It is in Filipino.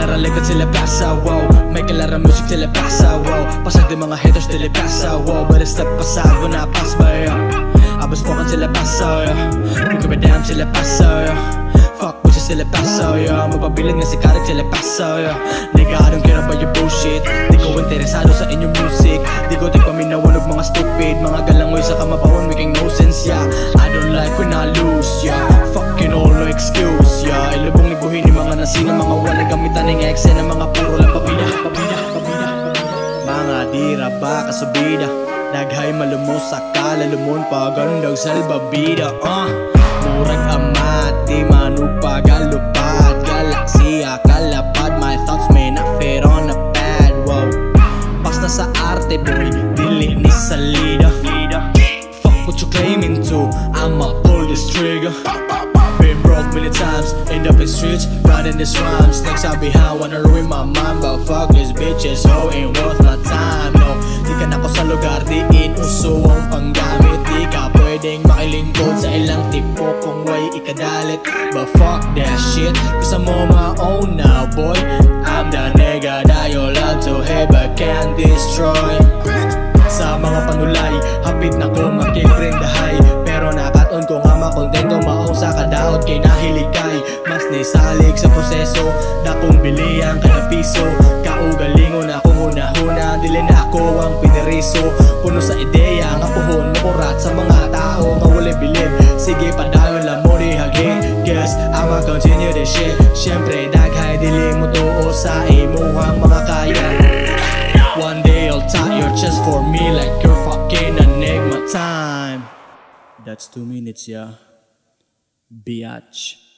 kalara likat sila pasa, wow. May kalara music sila pasa, wow. Pasag di mga haters sila pasa, wow. But step pasado na pas ba, yeah. Abas po kan sila pasa, yeah. Di ko badam sila pasa, yeah. Fuck bitches sila pasa, yeah. Mapabilang nga si Karik sila pasa, yeah. Nigga, I don't care about your bullshit. Di ko interesado sa inyong music. Di ko tigpaminawanog mga stupid. Mga galangoy sa kamabawon making no sense, yeah. I don't like when I lose, yeah. Fucking all no excuse, yeah. Ilubong libuhin ni mga nasina, mga wala gamitan ng eksena, mga puro lang pabida. Mga dira ba kasubida, daghay malumos sa kalalumon, pagandag salbabida. Murag amati, manupag alupad, galaksiya kalapad. My thoughts may not fit on a pad, wow. Pas na sa arte boy, dili ni salida. Fuck what you claiming to, I'ma pull this trigger. Been broke many times, end up in streets, riding this rhymes. Next I'll be high, wanna ruin my mind, but fuck these bitches, so ain't worth my time. No, di ka na ko sa lugar, diin uso ang panggamit. Di ka pwedeng makilingkod sa ilang tipo kung way ikadalit. But fuck that shit, cause I'm on my own now, boy. I'm the nigga that you love to hate but can't destroy. Sa mga panulay, hapit na ko makikrindahay, pero nakaton ko nga makontento, maong sa kadaot kay nahilikay. Mas nisalig sa proseso, dakong bilihan kada piso. Kaugalingon akong hunahuna, dili na ako ang piniriso. Puno sa ideya, nga puhon makurat sa mga tao, mawala bilib. Sige padayon lang mo di hagin, guess I'ma continue this shit. Syempre daghay dili mo tuo sa imuhang mga kaya. One day I'll tie your chest for me like you're fucking enigma time. That's 2 minutes, yeah. Biatch.